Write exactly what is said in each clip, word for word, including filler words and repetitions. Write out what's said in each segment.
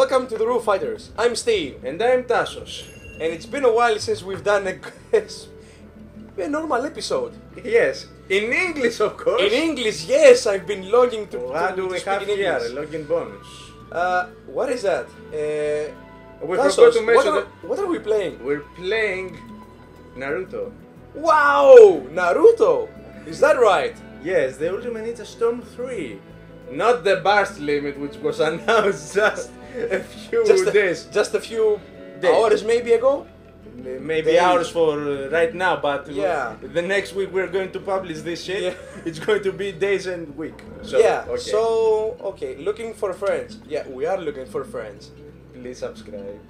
welcome to the Rule Fighters. I'm Steve. And I'm Tassos. And it's been a while since we've done a, a normal episode. Yes, in English of course. In English, yes, I've been longing to, What to, do to we speak have in here? English. Login bonus. Uh, what is that? Uh, We Tassos, forgot to mention what are, that what are we playing? we're playing Naruto. Wow! Naruto! Is that right? Yes, the Ultimate Ninja Storm three. Not the burst limit which was announced just a few Just a, days. just a few Days. hours maybe ago? Maybe Days. hours for uh, right now, but uh, Yeah. the next week we're going to publish this shit. Yeah. It's going to be days and week. So, yeah, okay. so, okay, looking for friends. Yeah, we are looking for friends. Please subscribe.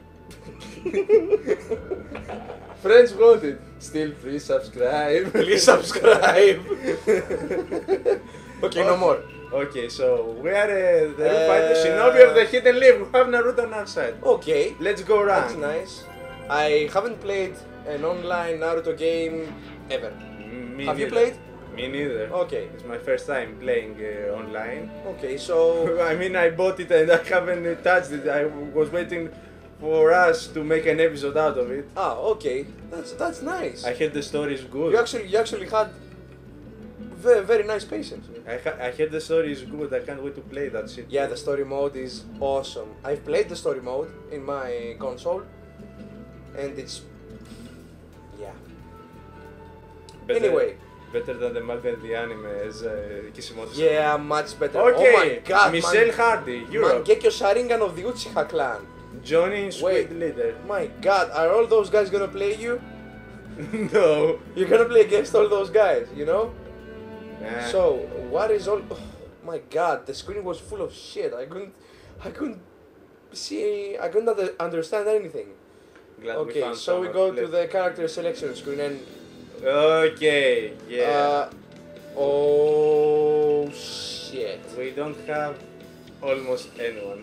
Friends wanted. Still, please subscribe. Please subscribe. Okay, no more. Okay, so we are uh, the Uh, fighter Shinobi of the Hidden Leaf. We have Naruto on our side. Okay, Let's go that's around. nice. I haven't played an online Naruto game ever. Me Have you neither. played? Me neither. Okay, It's my first time playing uh, online. okay, so I mean, I bought it and I haven't uh, touched it. I was waiting for us to make an episode out of it. ah, okay, that's that's nice. I heard the story is good. You actually you actually had very very nice patience. I, ha- I heard the story is good. I can't wait to play that shit. Yeah, the story mode is awesome. I've played the story mode in my console, and it's yeah. Better, Anyway. Better than the manga and the anime as uh, Kishimoto. Yeah, much better. Okay, Oh my god, Michelle Hardy, Europe. Mangekyo Sharingan of the Uchiha clan. Johnny Squid Wait. Leader. My god, are all those guys gonna play you? No. You're gonna play against all those guys, you know? Nah. So, what is all... Oh, my god, the screen was full of shit. I couldn't... I couldn't see... I couldn't under- understand anything. Glad we Okay, found so we someone go play. to the character selection screen and... Okay, yeah. Uh, oh, shit. We don't have almost anyone.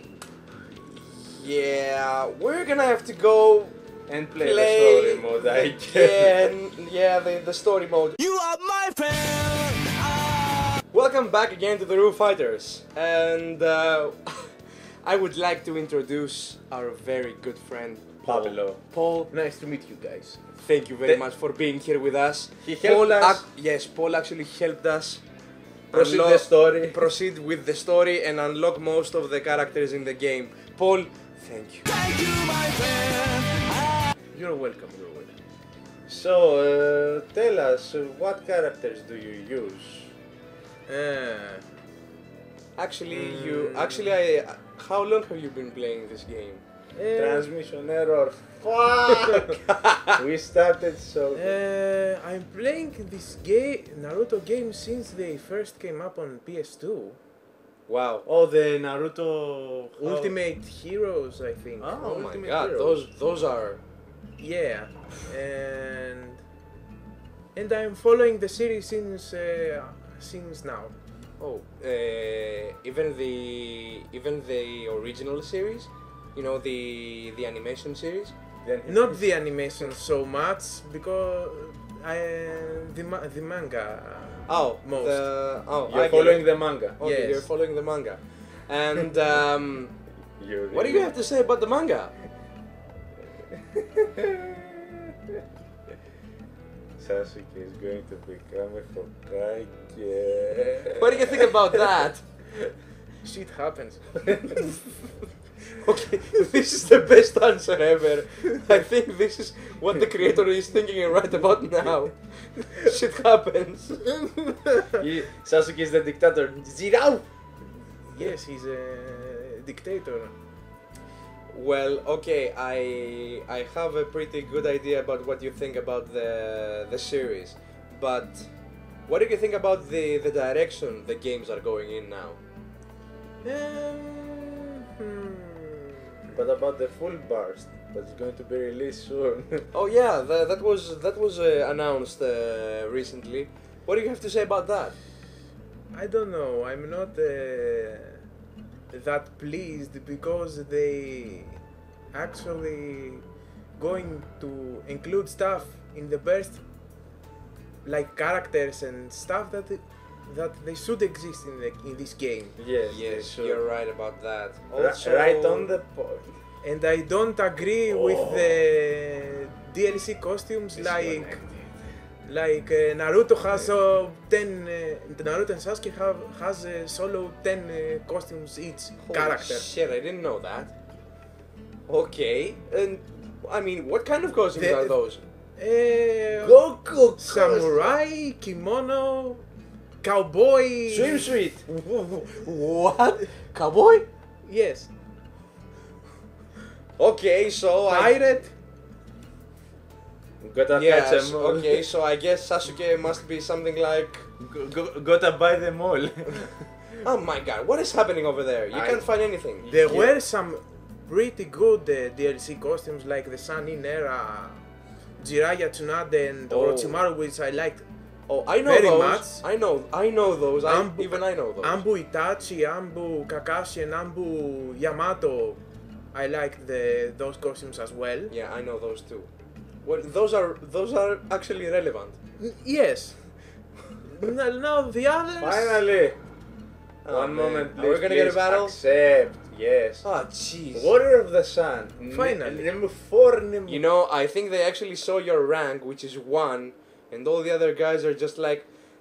Yeah, we're gonna have to go And play, play the story mode, I guess. Yeah, n- yeah, the, the story mode. You are my friend. Ah. Welcome back again to the Rule Fighters, and uh, I would like to introduce our very good friend Pablo. Paul. Nice to meet you guys. Thank you very The- much for being here with us. He helped Paul us ac- yes, Paul actually helped us proceed unlock- the story. proceed with the story and unlock most of the characters in the game. Paul, thank you. Thank you, my friend. Ah. You're welcome, you're welcome. So, uh, tell us, uh, what characters do you use? Uh, actually, Mm. you actually, I. How long have you been playing this game? Transmission error. Fuck! We started so good. Uh, I'm playing this game, Naruto game, since they first came up on P S two. Wow. Oh, the Naruto how- Ultimate Heroes, I think. Oh my Ultimate god, Heroes. those those are Yeah, and and I'm following the series since uh, since now. oh uh, even the even the original series, you know the the animation series. Then Not the animation so much because I the ma- the manga. Oh, Most. The, oh, I You're get following it. the manga. Okay, Yes. you're following the manga. And um, You're what do you have to say about the manga? Sasuke is going to become a Hokage. What do you think about that? Shit happens. Okay, this is the best answer ever. I think this is what the creator is thinking right about now. Shit happens. He, Sasuke is the dictator. Zirao! Yes, he's a dictator. Well, okay, I I have a pretty good idea about what you think about the the series, but what do you think about the the direction the games are going in now? Um, hmm. But about the full burst that's going to be released soon. Oh yeah, the, that was that was uh, announced uh, recently. What do you have to say about that? I don't know. I'm not uh, that pleased because they actually going to include stuff in the burst, like characters and stuff that that they should exist in the in this game. Yes, Yes, sure. you're right about that. Ri- Also, right on the point. And I don't agree with Oh. the D L C costumes like like uh, Naruto has uh, ten uh, Naruto and Sasuke have has uh, solo ten uh, costumes each holy character. Shit, I didn't know that. Okay, and I mean, what kind of costumes The- are those? Uh, Goku samurai, kimono, cowboy. swimsuit. What? Cowboy? Yes. Okay, so I. Pirate. Gotta Yes, catch them all. okay, so I guess Sasuke must be something like. Go- go- gotta buy them all. Oh my god, what is happening over there? You I- can't find anything. There Yeah. were some pretty good uh, D L C costumes like the Sun-In era, Jiraiya Tsunade and Oh. Orochimaru, which I liked. Oh, I know Very those. much. I know, I know those. I, Ambu- even I know those. Ambu Itachi, Ambu Kakashi, and Ambu Yamato. I liked the those costumes as well. Yeah, I know those too. Well, those are those are actually relevant. N- Yes. no, no, the others. Finally. Oh, One man. moment, Are please. we gonna get a please battle? Accept. Yes. Ah, jeez. Water of the Sun. Finally. N- number four. Number You know, I think they actually saw your rank, which is one, and all the other guys are just like,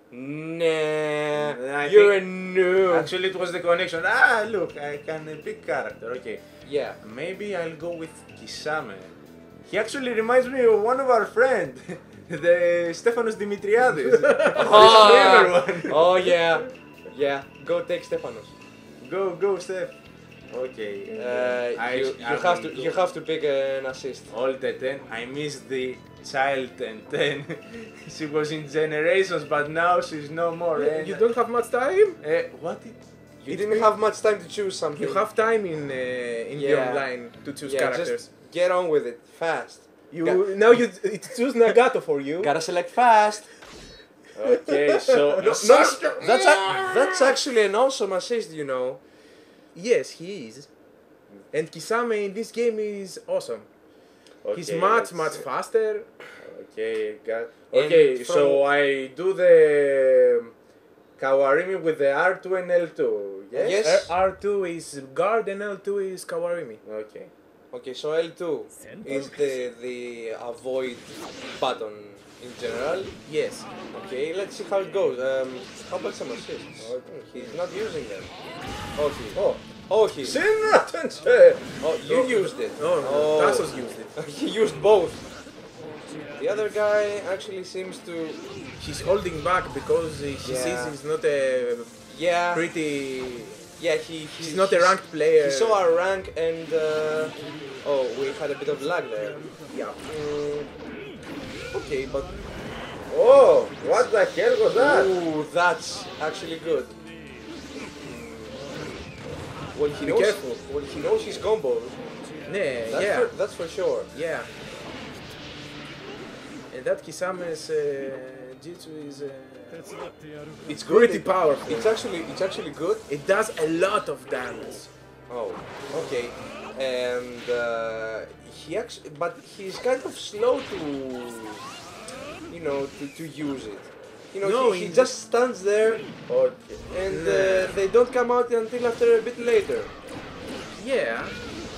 nah, I you're think- a noob. Actually, it was the connection. Ah, look, I can uh, pick character. Okay. Yeah. Maybe I'll go with Kisame. He actually reminds me of one of our friends, the Stefanos Dimitriadis. The streamer one. Oh yeah, yeah. Go take Stefanos. Go, go, Steph. Okay. Uh, I- you I you have will to go. you have to pick an assist. All the ten. I miss the child ten ten. She was in Generations, but now she's no more. eh? You don't have much time. Eh, what? It, You It's didn't been- have much time to choose something. You have time in uh, in the Yeah. online to choose yeah, characters. just get on with it fast. You Ga- now you it choose Nagato for you. Gotta select fast. okay, so No, no, that's a, that's actually an awesome assist, you know. Yes, he is. And Kisame in this game is awesome. He's Okay, much let's- much faster. Okay, got. And Okay, from- so I do the Kawarimi with the R two and L two. Yes. Yes. R two is guard and L two is Kawarimi. Okay. Okay, so L two is the the avoid button in general. Yes. Okay, let's see how it goes. Um, how about some assists? He's not using them. Oh, he. Oh. Oh, he. Shinra Tensei! Oh, you used it. Oh, no, Tassos used it. He used both. The other guy actually seems to. He's holding back because he he Yeah. sees he's not a Yeah. pretty. Yeah, he. he He's not a ranked player. He saw our rank and. Uh, oh, we had a bit of lag there. Yeah. Mm, okay, but. Oh, what the hell was that? Ooh, that's actually good. Well, he Be knows. careful. Well, he knows his combos. Yeah, That's yeah, for, that's for sure. yeah. And that Kisame's uh, Jitsu is uh, It's good. pretty It- powerful. It's actually it's actually good. It does a lot of damage. Oh, okay. And uh, he actually, but he's kind of slow to, you know, to, to use it. You know, No, he, he he- just stands there, Okay. and Nah. uh, they don't come out until after a bit later. Yeah.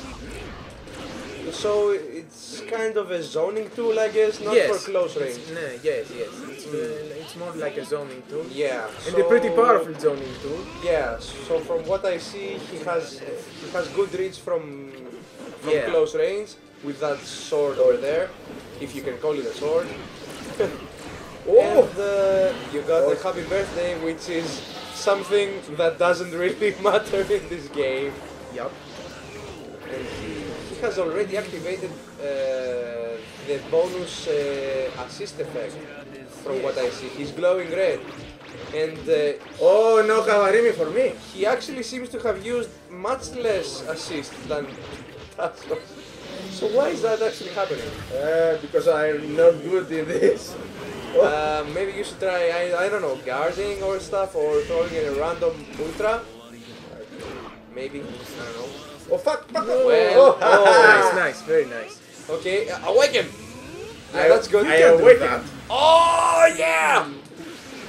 So it's kind of a zoning tool, I guess, not yes. for close range. It's, nah, yes, yes. It's, uh, it's more like a zoning tool. Yeah, And so, a pretty powerful zoning tool. Yeah, so from what I see, he has he has good reach from from Yeah. close range with that sword over there, if you can call it a sword. Oh! And uh, you got the happy birthday, which is something that doesn't really matter in this game. Yup. And he, he has already activated uh, the bonus uh, assist effect, from what I see. He's glowing red. And uh, Oh, no Kawarimi for me. he actually seems to have used much less assist than Tassos. So why is that actually happening? Uh, because I'm not good in this. Uh, maybe you should try, I, I don't know, guarding or stuff, or throwing in a random ultra. Maybe, I don't know. Oh, fuck, fuck. Well, oh, Nice, nice, very nice. Okay, uh, awaken! Yeah, I- that's good. I can do awaken. that. Oh yeah!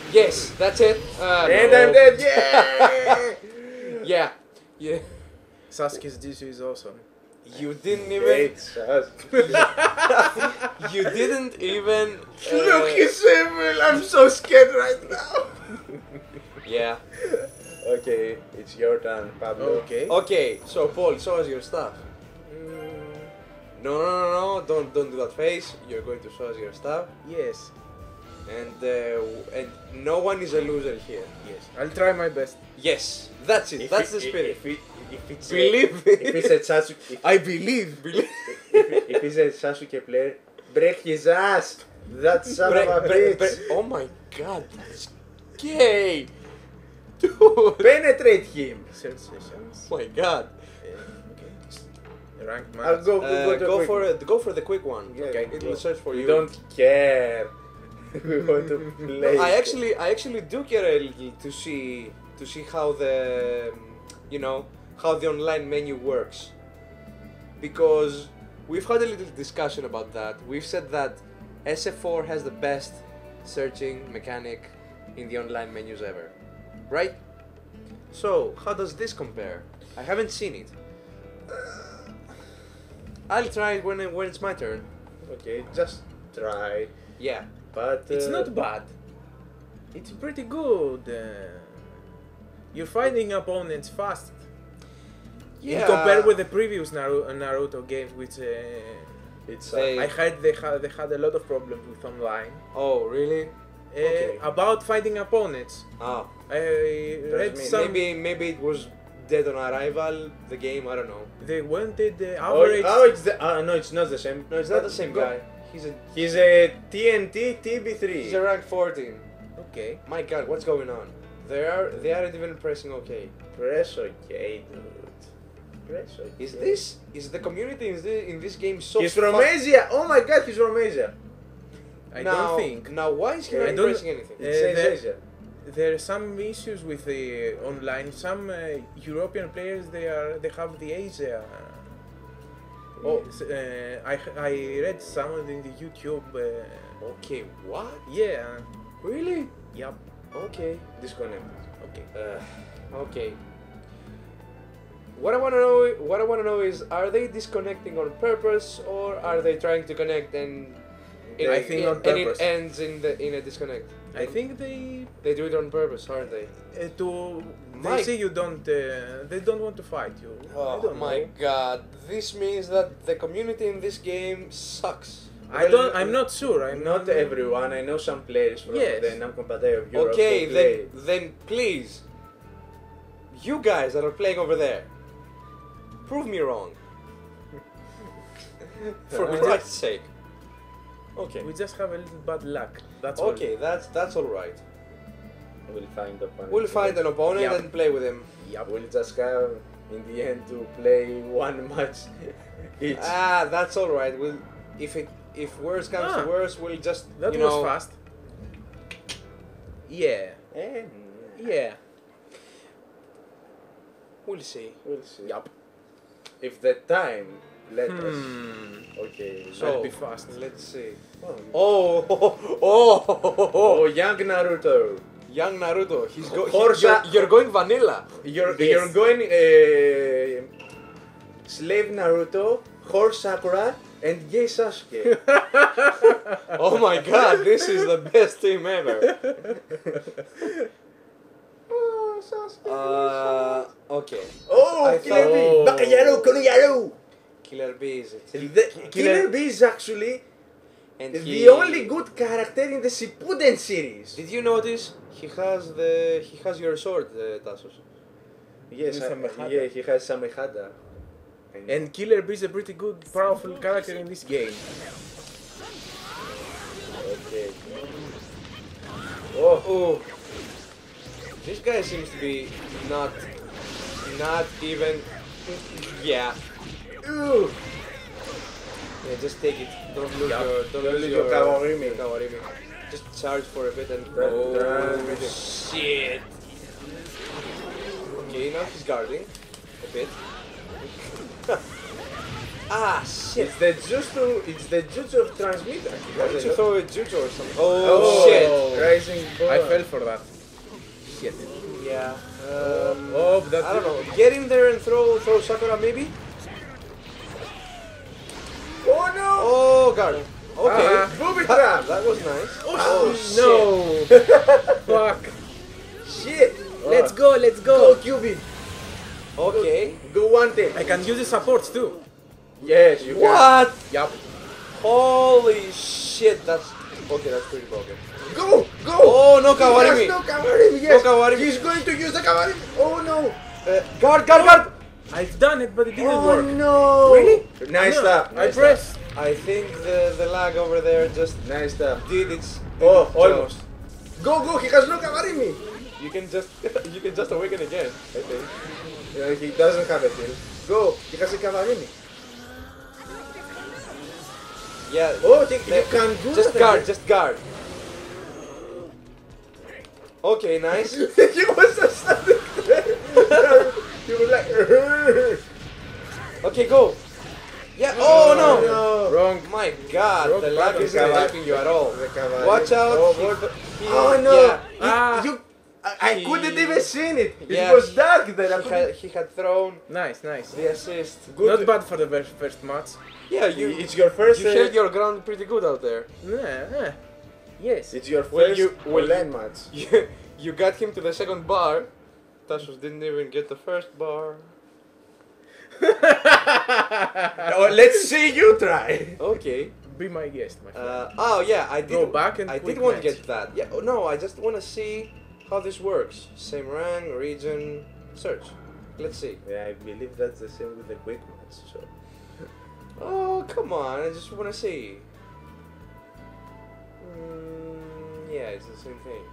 Yes, that's it. Uh, And no. I'm dead. Yeah. Yeah, yeah. Sasuke's Jisoo is awesome. You didn't even. Great us. You didn't even. uh, Look, he's evil. I'm so scared right now. Yeah. Okay, it's your turn, Pablo. Okay. Okay, so Paul, show us your stuff. Mm, No, no, no, no! Don't, don't do that face. You're going to show us your stuff, yes. and uh, and no one is a loser here. Yes. I'll try my best. Yes, that's it. If that's it- the spirit. If, it, if it's Believe a, it. if it's a Sasuke, if, I believe. Believe. if, if he's a Sasuke player, break his ass. That son Bre- of a bre- bitch. bre- oh my god, that's gay, dude. Penetrate him. Search sessions. Oh my god. Uh, okay. Ranked match. I'll go. Uh, go, to go quick- for it. Go for the quick one. Yeah, Okay, go. it will search for We you. don't care. We want to play. No, I actually, I actually do care a little to see, to see how the, um, you know, how the online menu works, because we've had a little discussion about that. We've said that S F four has the best searching mechanic in the online menus ever, right? So how does this compare? I haven't seen it. I'll try it when it, when it's my turn. Okay, just try. Yeah. But uh, It's not bad. It's pretty good. Uh, you're fighting opponents fast. Yeah. In compared with the previous Naruto, Naruto games, which uh, It's They- I heard they had they had a lot of problems with online. Oh really? Uh, Okay. About fighting opponents, Ah. I read mean some. Maybe maybe it was dead on arrival. The game, I don't know. They wanted the oh, average. oh, it's the. Uh, no, it's not the same. No, it's not the same Go- guy. He's a He's a T N T T B three. he's a rank fourteen. Okay. My God, what's going on? They are they aren't even pressing okay. Press okay, dude. Press okay. Is this is the community in this in this game so? He's from fuck- Asia. Oh my God, he's from Asia. I now, don't think. Now why is he I not don't- pressing anything? It Uh, says the- Asia. There are some issues with the online. Some uh, European players they are they have the Asia. Oh. s- uh, I I read some of in the YouTube. Uh, Okay, what? yeah. Really? Yep. Okay. Disconnected. Okay. Uh, okay. What I want to know, what I want to know is, are they disconnecting on purpose or are they trying to connect and? It, I think it- on and purpose. it ends in the in a disconnect. I think they They do it on purpose, aren't they? uh, to they Mike. say you don't uh, they don't want to fight you. I Oh don't my know. god, this means that the community in this game sucks. I don't. I'm not sure. I'm Not everyone. I know some players from Yes. the Namco Bandai of Europe. Okay, who then, play. then please, you guys that are playing over there, prove me wrong. For Uh, Christ's sake. Okay. We just have a little bad luck. That's all. Okay, that's that's all right. We'll find opponent. We'll find an opponent Yeah. and play with him. Yep. We'll just have in the end to play one match each. Ah, that's all right. We'll if it if worse comes Ah. to worse, we'll just That you was know. fast. Yeah. And Yeah. We'll see. we'll see. Yup. If the time let us. Hmm. Okay. So That'll be fast. let's see. Oh, Oh, oh, oh, oh, young Naruto. young Naruto. He's go. he- Horsa- you're, you're going vanilla. You're Yes. you're going uh, slave Naruto, horse Sakura, and gay Sasuke. Oh my God, this is the best team ever. oh, Sasuke. Uh, okay. oh, I Killer thought- Bee, Bakayaru, Konoyaru. Killer Bee is it? The, Killer Bee is actually And the he- only good character in the Shippuden series. Did you notice he has the he has your sword, uh, Tassos? Yes, With I- Samehada. yeah, he has Samehada. And, And Killer Bee is a pretty good, powerful character in this game. okay. Oh, Oh, this guy seems to be not not even. Yeah. Ooh. Yeah, just take it. Don't lose Yeah. your don't, Don't lose lose your your Kawarimi. Kawarimi. Just charge for a bit and That- oh that- shit. Okay, now he's guarding a bit. Ah, shit. It's the jutsu. It's the jutsu of transmitter. Why don't you throw a juju or something? Oh, Oh, shit. Rising ball. I fell for that. Shit. Yeah. Um, Oh, that I don't know. Get in there and throw throw Sakura maybe. Oh no! Oh, guard. Okay. Ah, booby That, trap. that was nice. Oh, No. Fuck. Shit! Let's go. Let's Go, go. Q B. Okay. Go one thing. I can use the supports too. Yes, you can. What? Yup. Holy shit. That's okay. That's pretty broken. Go! Go! Oh, no Kawarimi. Yes, no Kawarimi, yes. No Kawarimi. He's going to use the Kawarimi. Oh no! Uh, guard, guard, guard. I've done it, but it didn't Oh work. no! Really? Nice No, stuff. I Nice pressed. I think the the lag over there just stuff. Nice stuff. did its. Oh, its almost. job. Go, go! He has no Kawarimi. You can just you can just awaken again. I think. Yeah, he doesn't have a heal. Go! He has a Kawarimi. Yeah. Oh, he, you Let- can do Just that guard, again. just guard. Okay, nice. He was just standing there. He was like. Okay, go. Yeah. Oh no. no. Wrong. My God, Wrong the lag button. isn't Kawa- helping you at all. The Kawarimi. Watch out. Oh, he- what? he- Oh no! Yeah. You- Ah. you, I, I He- couldn't even see it. It Yeah, was dark there. I He couldn't- had, he had thrown Nice, nice. the assist. Not bad for the first, first match. Yeah, you. It's your first. You uh, held your ground pretty good out there. Yeah, yeah. Yes. It's your Well, first you- well, online match. You, you got him to the second bar. Tassos didn't even get the first bar. Oh, let's see you try. Okay. Be my guest, my friend. Uh, oh yeah, I did. Go back and I quick did want to match. get that. Yeah. Oh, no, I just want to see how this works. Same rank, region, search. Let's see. Yeah, I believe that's the same with the quick match. So. Oh come on! I just want to see. Mm, yeah, it's the same thing.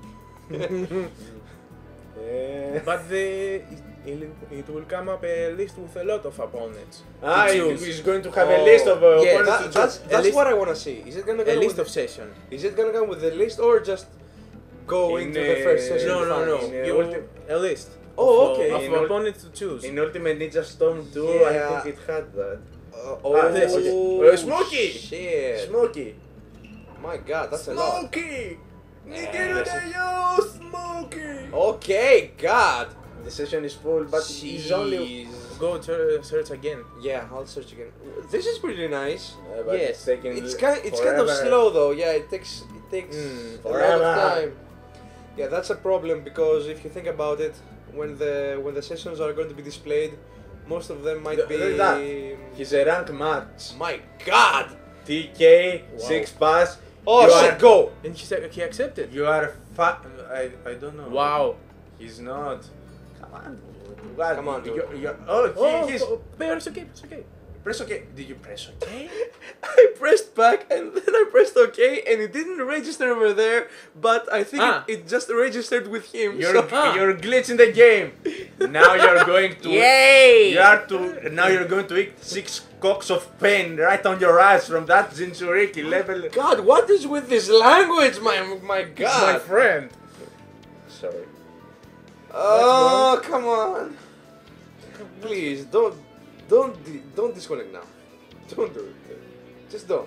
Yeah. But the it, it will come up a list with a lot of opponents. Ah, to he- choose. he's going to have a Oh, list of uh, yes. opponents That, to that's choose. that's list- what I want to see. Is it gonna A go list with, of session. Is it gonna come with the list or just go In, into the first uh, session? No, no, no. In, uh, You, ulti- a list. Oh, of, okay. Of In ul- opponents to choose. In Ultimate Ninja Storm two, Yeah. I think it had that. Uh, Ah, this is- uh, Smokey! Shit! Smokey! My God, that's a lot. Smokey! Yeah, Nigeru that's Dayo! Smokey! Okay, God. The session is full, but he's only. Jeez. Go to search again. Yeah, I'll search again. This is pretty nice. Uh, but Yes. it's taking It's kind, it's kind of forever. slow though. Yeah, it takes it takes Mm, a lot forever. of time. Yeah, that's a problem because if you think about it, when the when the sessions are going to be displayed, most of them might Look- be. look at that. He's a rank match. My God! T K, Wow. six pass. Oh You shit! are- Go! And he said he accepted. You are fa- I, I don't know. Wow. He's not. Come on. What? Come on, dude. You're, you're, oh, he, Oh, he's. oh, but it's okay, it's okay. Press OK. Did you press OK? I pressed back and then I pressed OK and it didn't register over there, but I think Ah. it, it just registered with him. You're, so- Ah. you're glitching the game. Now you're going to. Yay! You are to. Now you're going to eat six cocks of pain right on your ass from that Jinchuriki level. God, what is with this language, my my My God? friend. Sorry. Oh, come on! Please don't, don't, di- don't disconnect now. Don't do it. Just don't.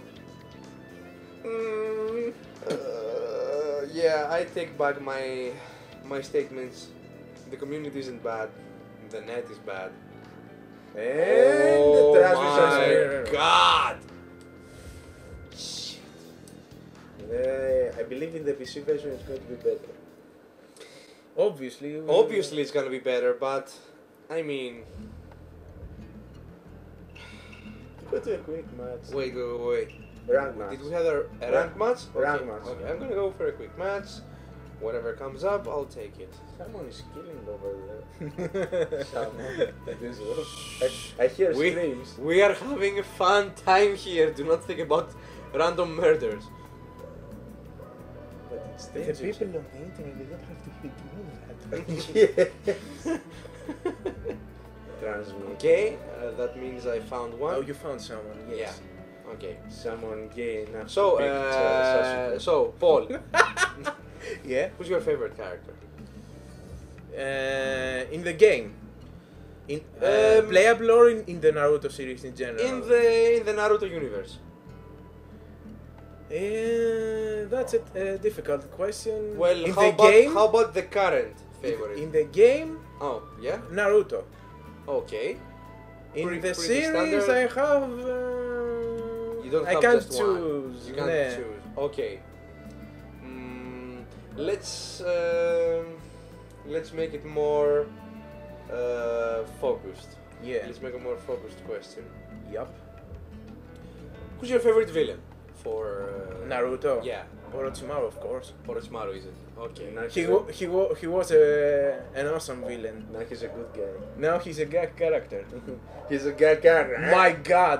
Mm, uh, yeah, I take back my my statements. The community isn't bad. The net is bad. And oh the transmission. my God! Shit. Uh, I believe in the P C version it's going to be better. Obviously. Obviously, it's gonna be better, but I mean, Go to a quick match. wait, wait, wait. wait. Rank match. Did we have a, a rank match? Rank okay. match. Okay, I'm gonna go for a quick match. Whatever comes up, I'll take it. Someone is killing over there. Someone. I, I hear We, screams. we are having a fun time here. Do not think about random murders. But it's The dangerous. people on the internet, they don't have to be doing that. Yeah. Transmit. Okay, uh, that means I found one. Oh, you found someone, yes. Yeah. Okay. Someone gay enough So, to pick uh, Sasuke. so Paul, Yeah. who's your favorite character? Uh, in the game. In uh, Um, playable or in, in the Naruto series in general? In the in the Naruto universe. Uh, that's a, a difficult question. Well, in how the about game, how about the current favorite? in the game, Oh, yeah. Naruto. Okay. In Pretty- the pretty series, standard. I have. Uh, You don't I have can't just choose. one. You can't Nah. choose. Okay. Mm, let's um, let's make it more uh, focused. Yeah. Let's make a more focused question. Yup. Who's your favorite villain for uh, Naruto. Yeah, Orochimaru, of course. Orochimaru is it? Okay. Now He he's, wa- he wa- he was a, an awesome villain. a, now he's a good guy. Now he's a gag character. He's a guy character. My God!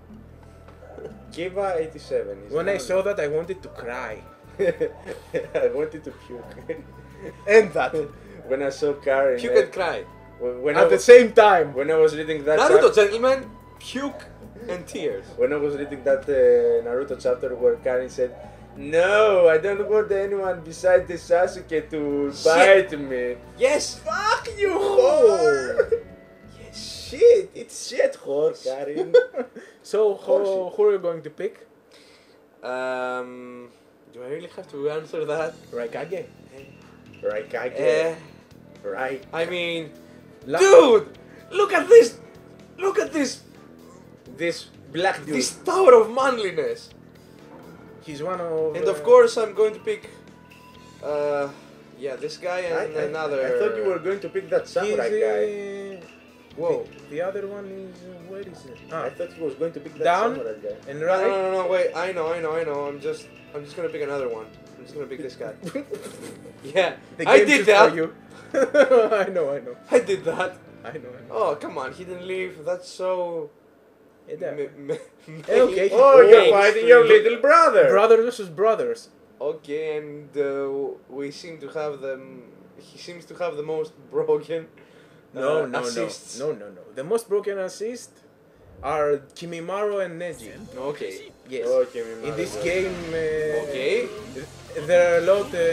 Kiva eighty-seven. is When I one- saw that, I wanted to cry. I wanted to puke. And that When I saw Karen. Puke and cry. When I at the was, same time. when I was reading that Naruto, chap- gentlemen, puke and tears. when I was reading that uh, Naruto chapter where Karen said, "No, I don't want anyone besides the Sasuke to bite me." Yes. Fuck you, whore! Yes, shit, it's shit, whore, Karen. So, who, who are you going to pick? Um, do I really have to answer that? Raikage. Raikage. Eh, Right. I mean, La- dude, look at this. Look at this. This black dude. This tower of manliness. He's one of. And uh, of course, I'm going to pick. Uh, yeah, this guy I, and I- another. I thought you were going to pick that he's, samurai guy. uh, Whoa. The, the other one is. Uh, where is it? I Ah, thought he was going to pick that Down. samurai guy. and No, no, right. no, no, wait. I know, I know, I know. I'm just, I'm just gonna pick another one. I'm just gonna pick this guy. Yeah, The I game did choose that. For you. I know, I know, I did that. I know, I know. Oh, come on, he didn't leave. That's so. Yeah. me- me- Okay. Oh, you're mainstream. fighting your little brother. Brothers versus brothers. Okay, and uh, we seem to have them. He seems to have the most broken. No, uh, no, assists. no, no, no, no. The most broken assists are Kimimaro and Neji. Okay. Yes. Okay, my In mother this was- game, uh, Okay. there are a lot uh,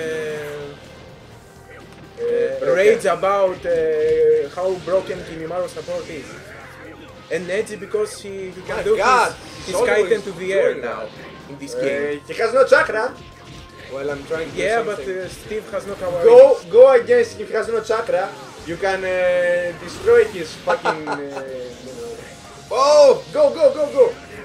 uh, broken. rage about uh, how broken Kimimaro's support is. And Neji because he, he can My do God, his, he's his always Kaiten to the air doing now that. in this game. Uh, he has no chakra. Well, I'm trying to do Yeah, but something. uh, Steve has no power. Go, go against. If he has no chakra, you can uh, destroy his fucking. Uh, you know. Oh! Go, go, go, go!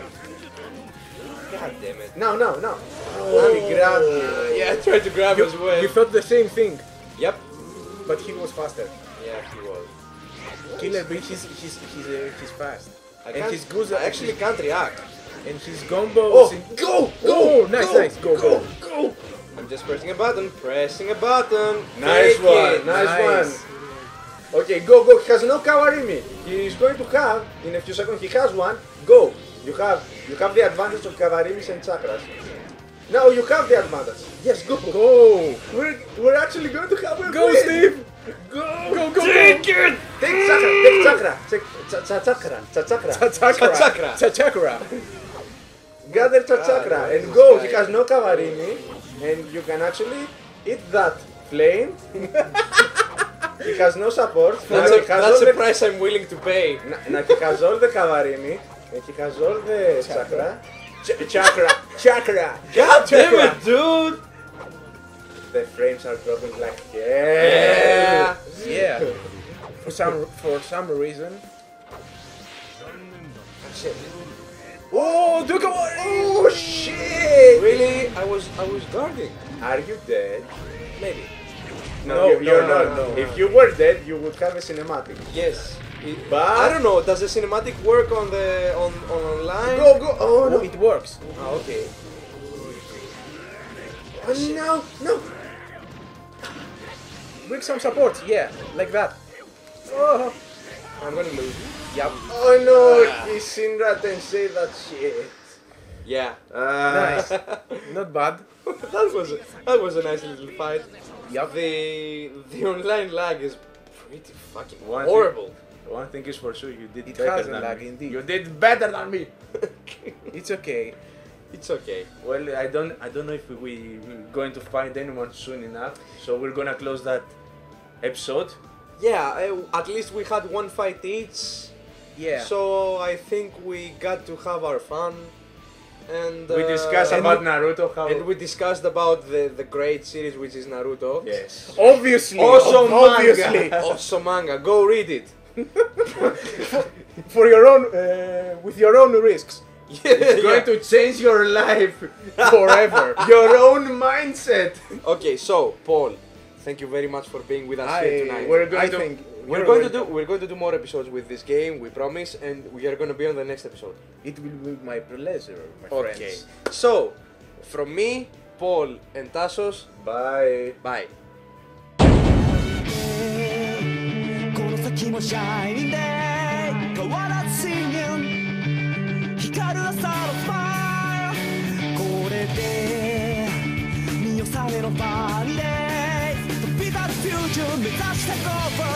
God damn it. No, no, no. Let me grab Uh, you. yeah, I tried to grab You, as well. you thought the same thing, Yep. but he was faster. Yeah, he was. Killer Bee, he's, he's, he's, uh, he's fast. I, And can't, his goose I actually can't react. And his combos. Oh, in- go, go, Oh, nice, go, nice. Go, go, go. go. I'm just pressing a button, pressing a button. Nice Take one, it. nice, Nice. one. Okay, go, go. He has no Kawarimi. He is going to have in a few seconds. He has one. Go. You have, you have the advantage of Kawarimis and chakras. Now you have the advantage. Yes, go. Go! We're, we're actually going to have a Go, win. Steve! Go, Go, go, Take go! it! Take chakra, take chakra, take cha- cha- chakra, cha- chakra. Chakra! Chakra. Chakra! Gather cha- chakra Ah, and this go. guy. He has no Kawarimi, and you can actually eat that flame. He has no support. Now That's, he a, has that's all a the price I'm willing to pay. Now now he has all the Kawarimi, and he has all the chakra. Ch- chakra, chakra. God damn Chakra. it, dude! The frames are dropping like yeah. Yeah. Yeah. For some for some reason. Oh, Duke! Oh shit! Really? I was I was guarding. Are you dead? Maybe. No, No, you, you're no, not. no, no. If you were dead, you would have a cinematic. Yes. It- But- I don't know. Does the cinematic work on the on, on online? Go, go! Oh no! Oh, it works. Ah, okay. Oh, no, no! Bring some support. Yeah, like that. Oh. I'm gonna lose. Yep. Oh no! Ah. He's Shinra Tensei that shit. Yeah. Uh, Nice. Not bad. that was a, that was a nice little fight. Yep. The the online lag is pretty fucking One horrible. One thing is for sure, you did It better has a than lag, me. indeed. You did better than me. It's okay. It's okay. Well, I don't, I don't know if we we're going to find anyone soon enough, so we're gonna close that episode. yeah, uh, at least we had one fight each. Yeah. So I think we got to have our fun. And We uh, discussed and about we- Naruto, how... And we discussed about the, the great series which is Naruto. Yes. Obviously. Awesome obviously. manga. Awesome manga. Go read it. For your own, uh, with your own risks. It's going to change your life. Forever. Your own mindset. Okay, so Paul, thank you very much for being with us I, here tonight. We're going I to... think We're you're going to do welcome. we're going to do more episodes with this game, we promise, and we are going to be on the next episode. It will be my pleasure, my Okay. friends. So, from me, Paul, and Tassos, Bye. bye. この先もシャイニングデー変わらず Singing 光る朝のスマイルこれで見納めのファンデー飛び立つフューチャー目指して Go for